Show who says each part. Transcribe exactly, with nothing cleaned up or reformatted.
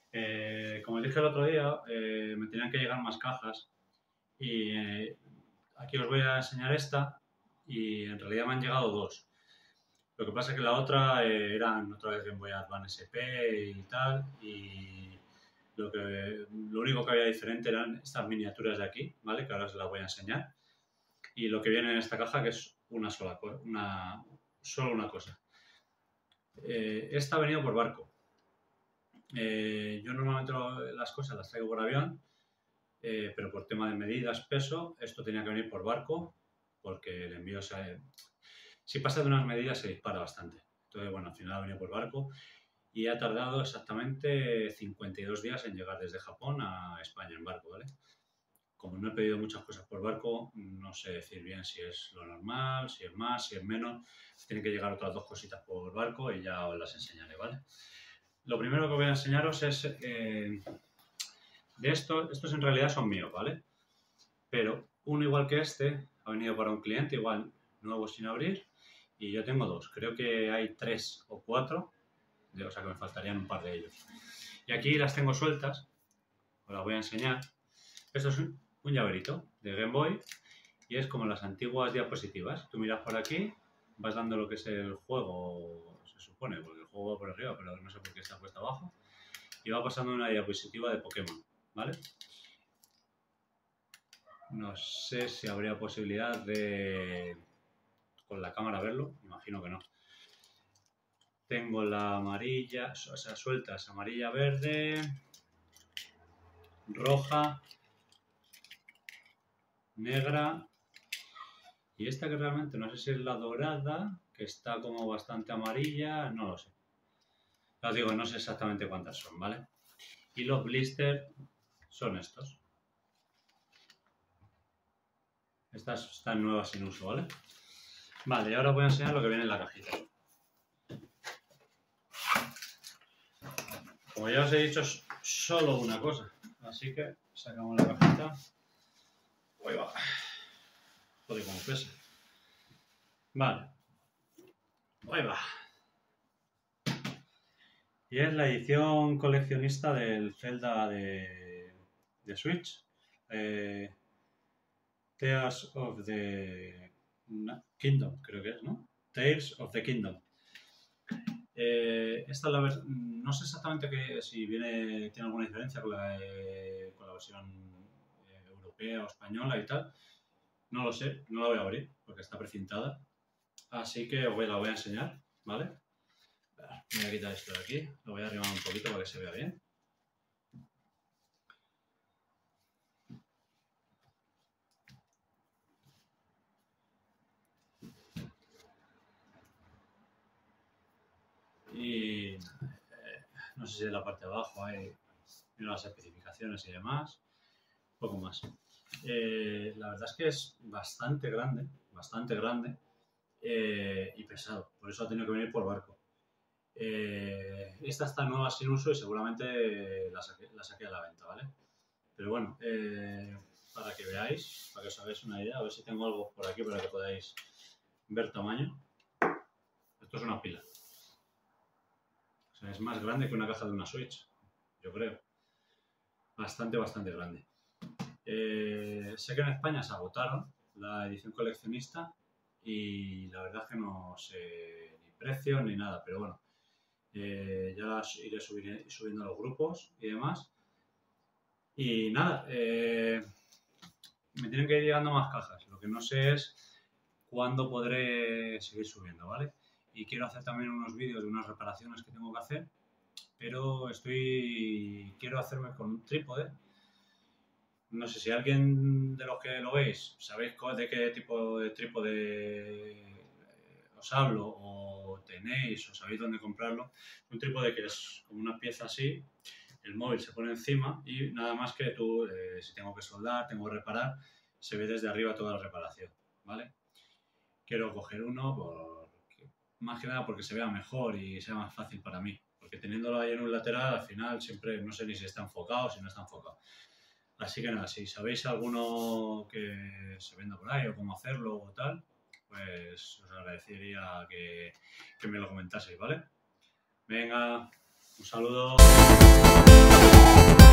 Speaker 1: Eh, como os dije el otro día, eh, me tenían que llegar más cajas y eh, aquí os voy a enseñar esta y en realidad me han llegado dos. Lo que pasa es que la otra eh, eran otra vez Game Boy Advance S P y tal y lo, que, lo único que había diferente eran estas miniaturas de aquí, ¿vale? Que ahora os las voy a enseñar. Y lo que viene en esta caja que es una sola cosa, una, solo una cosa. Eh, esta ha venido por barco. Eh, yo normalmente lo, las cosas las traigo por avión, eh, pero por tema de medidas, peso, esto tenía que venir por barco porque el envío se, si pasa de unas medidas se dispara bastante. Entonces, bueno, al final ha venido por barco y ha tardado exactamente cincuenta y dos días en llegar desde Japón a España en barco, ¿vale? Como no he pedido muchas cosas por barco, no sé decir bien si es lo normal, si es más, si es menos. Tienen que llegar otras dos cositas por barco y ya os las enseñaré, ¿vale? Lo primero que voy a enseñaros es... Eh, de estos, estos en realidad son míos, ¿vale? Pero uno igual que este ha venido para un cliente, igual nuevo sin abrir, y yo tengo dos. Creo que hay tres o cuatro, o sea que me faltarían un par de ellos. Y aquí las tengo sueltas, os las voy a enseñar. Esto es un, un llaverito de Game Boy y es como las antiguas diapositivas. Tú miras por aquí, vas dando lo que es el juego, se supone, porque el juego va por arriba, pero no sé por qué está puesto abajo, y va pasando una diapositiva de Pokémon, ¿vale? No sé si habría posibilidad de con la cámara verlo, imagino que no. Tengo la amarilla, o sea, sueltas, amarilla, verde, roja, negra y esta que realmente no sé si es la dorada, que está como bastante amarilla, no lo sé. Os digo, no sé exactamente cuántas son, ¿vale? Y los blisters son estos. Estas están nuevas sin uso, ¿vale? Vale, y ahora os voy a enseñar lo que viene en la cajita. Como ya os he dicho, es solo una cosa. Así que sacamos la cajita. Uy, va. Joder, como pesa. Vale. Ahí va. Y es la edición coleccionista del Zelda de, de Switch. Eh, Tales of the Kingdom, creo que es, ¿no? Tales of the Kingdom. Eh, esta es la versión, no sé exactamente que, si viene, tiene alguna diferencia con la, eh, con la versión eh, europea o española y tal. No lo sé, no la voy a abrir porque está precintada. Así que os la voy a enseñar, ¿vale? Me voy a quitar esto de aquí, lo voy a arrimar un poquito para que se vea bien. Y eh, no sé si en la parte de abajo hay las especificaciones y demás, un poco más. Eh, la verdad es que es bastante grande, bastante grande eh, y pesado, por eso ha tenido que venir por barco. Eh, esta está nueva sin uso y seguramente la saqué, la saqué a la venta, ¿vale? Pero bueno, eh, para que veáis, para que os hagáis una idea, a ver si tengo algo por aquí para que podáis ver tamaño. Esto es una pila. O sea, es más grande que una caja de una Switch, yo creo. Bastante, bastante grande. Eh, sé que en España se agotaron la edición coleccionista y la verdad es que no sé ni precio ni nada, pero bueno, eh, ya las iré subir, subiendo a los grupos y demás. Y nada, eh, me tienen que ir llegando más cajas. Lo que no sé es cuándo podré seguir subiendo, ¿vale? Y quiero hacer también unos vídeos de unas reparaciones que tengo que hacer, pero estoy quiero hacerme con un trípode. No sé si alguien de los que lo veis sabéis de qué tipo de trípode os hablo o tenéis o sabéis dónde comprarlo. Un trípode que es como una pieza así, el móvil se pone encima y nada más que tú, eh, si tengo que soldar, tengo que reparar, se ve desde arriba toda la reparación, ¿vale? Quiero coger uno porque, más que nada porque se vea mejor y sea más fácil para mí, porque teniéndolo ahí en un lateral al final siempre no sé ni si está enfocado o si no está enfocado. Así que nada, si sabéis alguno que se venda por ahí o cómo hacerlo o tal, pues os agradecería que, que me lo comentaseis, ¿vale? Venga. Un saludo.